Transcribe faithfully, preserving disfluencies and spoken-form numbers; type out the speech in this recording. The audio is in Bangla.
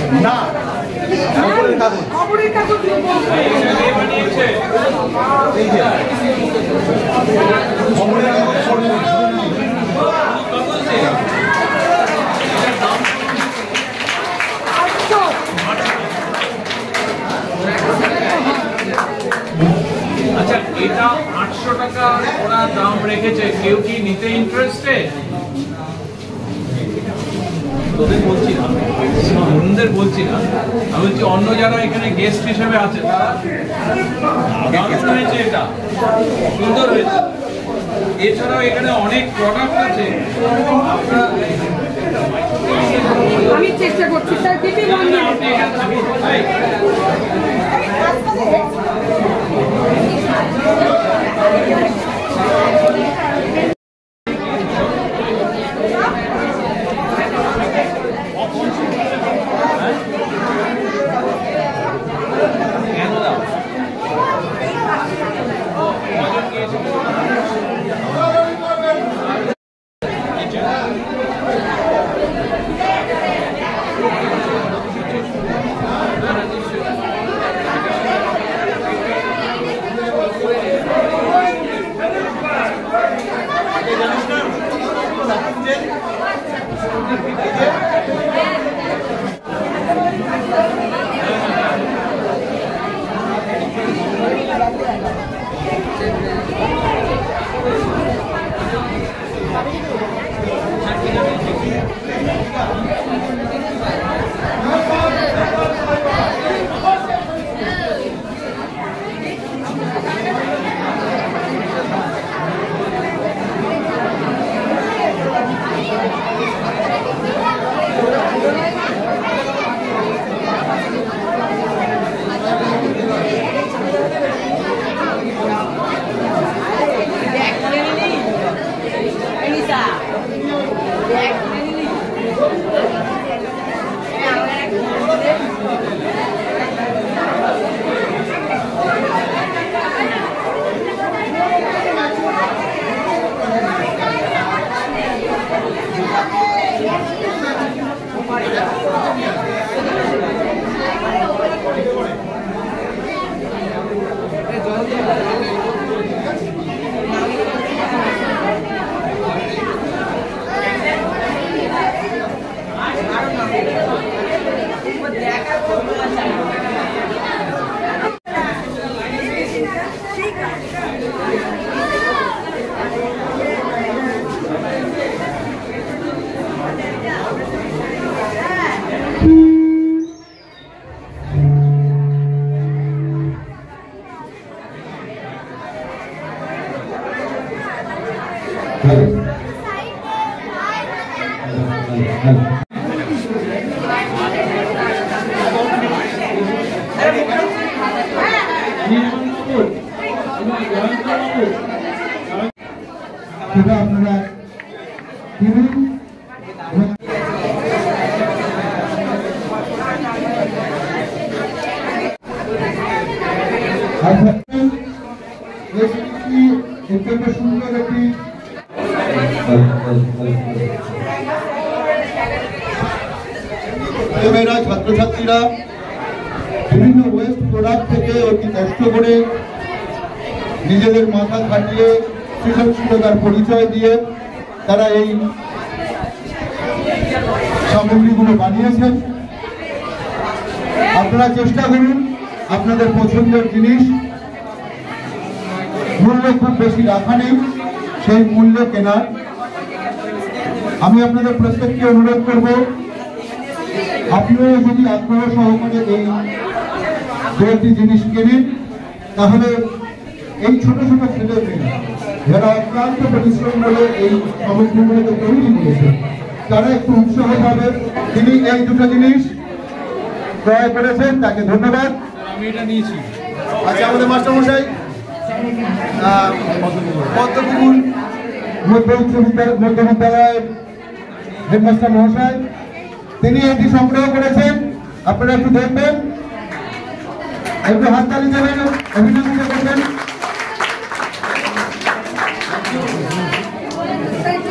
না খবরের কাগজ বানিয়েছে এই যে খবরের কাগজ আচ্ছা এটা আটশো টাকা ওরা দাম রেখেছে, কেউ কি নিতে ইন্টারেস্টেড? তোদের বলছি না, অন্যদের বলছি না, আমি বলছি অন্য যারা এখানে গেস্ট হিসেবে আছে তারা। দারুণ হয়েছে, এটা সুন্দর হয়েছে। এছাড়াও এখানে অনেক প্রোডাক্ট আছে, আপনারা আমি চেষ্টা করছি স্যার দিতে বন্ধু আপনারা অত্যন্ত সুন্দর একটি ছাত্রছাত্রীরা বিভিন্ন ওয়েস্ট প্রোডাক্ট থেকে অতি কষ্ট করে নিজেদের মাথা খাটিয়ে সৃজনশীলতার পরিচয় দিয়ে তারা এই সামগ্রীগুলো বানিয়েছেন। আপনারা চেষ্টা করুন আপনাদের পছন্দের জিনিস মূল্য খুব বেশি রাখা নেই, সেই মূল্যে কেনার। আমি আপনাদের প্রত্যেককে অনুরোধ করব আপনিও যদি আগ্রহ সহকারে এই দুটি জিনিস কেনেন তাহলে এই ছোট ছোট ছেলেমেয়েরা যারা অক্লান্ত পরিশ্রম করে এই সামগ্রীগুলোকে তৈরি করেছে তারা একটু উৎসাহ পাবে। তিনি এই দুটো জিনিস ক্রয় করেছেন, তাকে ধন্যবাদ। আমি এটা নিয়েছি। আচ্ছা, আমাদের মাস্টারমশাই পদ্মপুকুর মধ্য উচ্চ মধ্য বিদ্যালয়ের হেডমাস্টার মহাশয়, তিনি এটি সংগ্রহ করেছেন। আপনারা একটু দেখবেন, একটু হাততালি দেবেন, অভিনন্দন করবেন।